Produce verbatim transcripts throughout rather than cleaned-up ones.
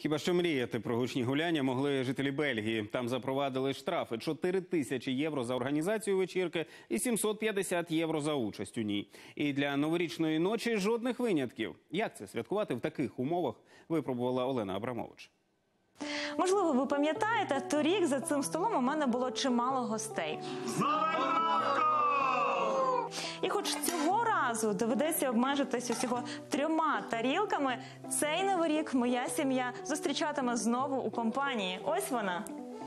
Хіба що мріяти про гучні гуляння могли жителі Бельгії. Там запровадили штрафи – чотири тисячі євро за організацію вечірки і сімсот п'ятдесят євро за участь у ній. І для новорічної ночі жодних винятків. Як це святкувати в таких умовах, випробувала Олена Абрамович. Можливо, ви пам'ятаєте, торік за цим столом у мене було чимало гостей. І хоч цього разу доведеться обмежитись усього трьома тарілками, цей Новий рік моя сім'я зустрічатиме знову у компанії. Ось вона.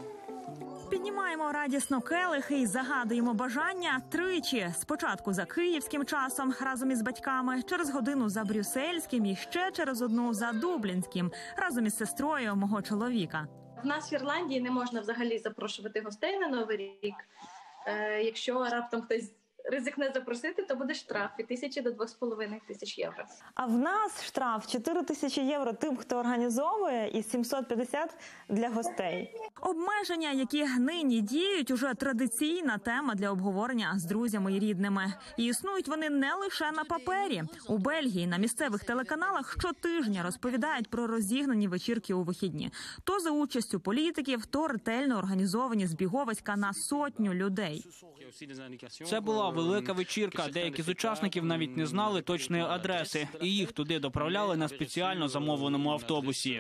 Піднімаємо радісно келихи і загадуємо бажання тричі. Спочатку за київським часом разом із батьками, через годину за брюссельським і ще через одну за дублінським, разом із сестрою мого чоловіка. В нас в Ірландії не можна взагалі запрошувати гостей на Новий рік. Е, якщо раптом хтось ризикне запросити, то буде штраф від тисячі до двох з половиною тисяч євро. А в нас штраф чотири тисячі євро тим, хто організовує, і сімсот п'ятдесят для гостей. Обмеження, які нині діють, уже традиційна тема для обговорення з друзями і рідними. І існують вони не лише на папері. У Бельгії на місцевих телеканалах щотижня розповідають про розігнані вечірки у вихідні. То за участю політиків, то ретельно організовані збіговиська на сотню людей. Це була велика вечірка. Деякі з учасників навіть не знали точної адреси. І їх туди доправляли на спеціально замовленому автобусі.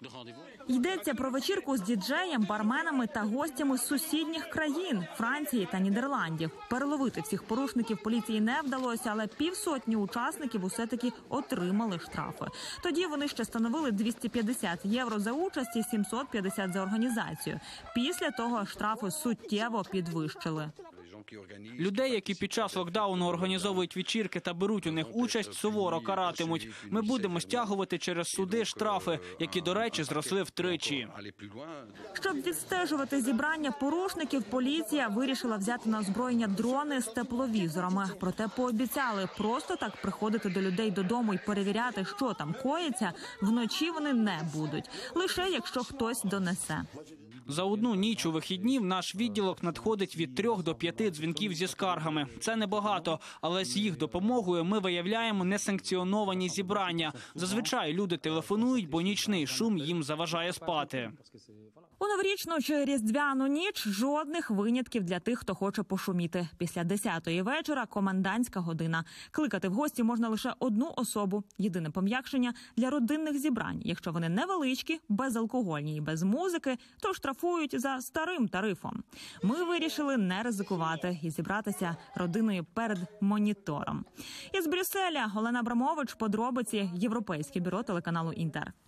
Йдеться про вечірку з діджеєм, барменами та гостями з сусідніх країн – Франції та Нідерландів. Переловити всіх порушників поліції не вдалося, але півсотні учасників усе-таки отримали штрафи. Тоді вони ще становили двісті п'ятдесят євро за участь і сімсот п'ятдесят за організацію. Після того штрафи суттєво підвищили. Людей, які під час локдауну організовують вечірки та беруть у них участь, суворо каратимуть. Ми будемо стягувати через суди штрафи, які, до речі, зросли втричі. Щоб відстежувати зібрання порушників, поліція вирішила взяти на озброєння дрони з тепловізорами. Проте пообіцяли просто так приходити до людей додому і перевіряти, що там коїться, вночі вони не будуть. Лише якщо хтось донесе. За одну ніч у вихідні в наш відділок надходить від трьох до п'яти дзвінків зі скаргами. Це небагато, але з їх допомогою ми виявляємо несанкціоновані зібрання. Зазвичай люди телефонують, бо нічний шум їм заважає спати. У новорічну чи різдвяну ніч жодних винятків для тих, хто хоче пошуміти. Після десятої вечора комендантська година. Кликати в гості можна лише одну особу. Єдине пом'якшення – для родинних зібрань. Якщо вони невеличкі, безалкогольні і без музики, то штрафують за старим тарифом. Ми вирішили не ризикувати і зібратися родиною перед монітором. Із Брюсселя Олена Абрамович, подробиці, Європейське бюро телеканалу «Інтер».